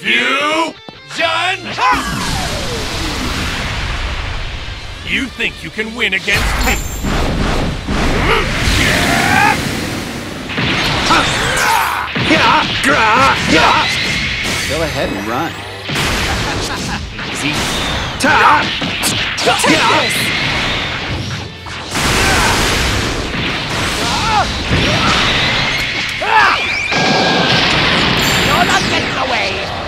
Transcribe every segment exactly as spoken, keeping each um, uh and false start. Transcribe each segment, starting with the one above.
Fusion! You think you can win against me? Go ahead and run. Easy. Take this! You're not getting away!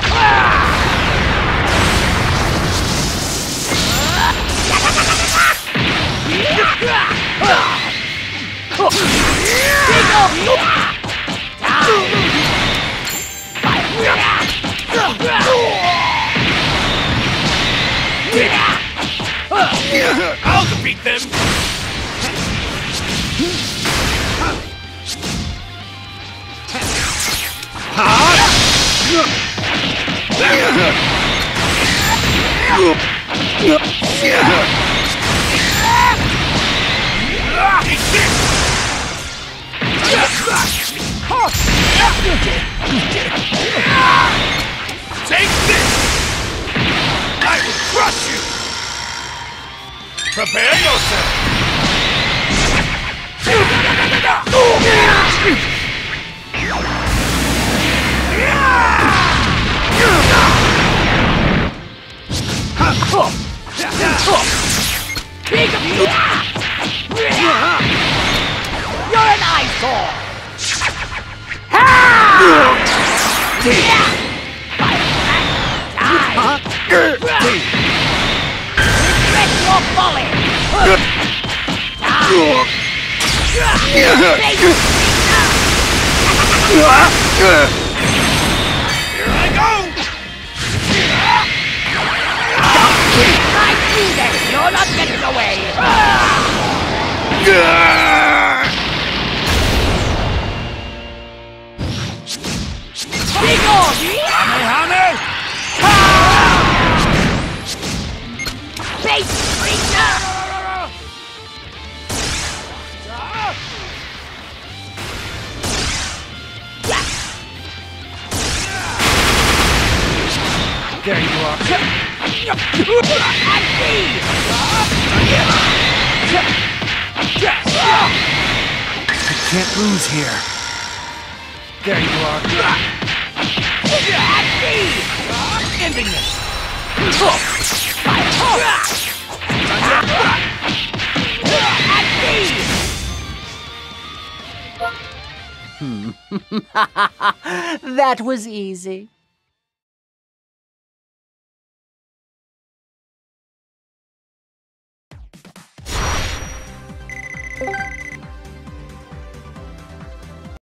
I'll defeat them! Take this! I will crush you! Prepare yourself! Big of you! You're an eyesore! Regret your folly! Here I go! I knew that! You're not getting away! Big on! Honey! Base creature! There you are. And me! I can't lose here. There you are. And me! Ending this! And me! That was easy.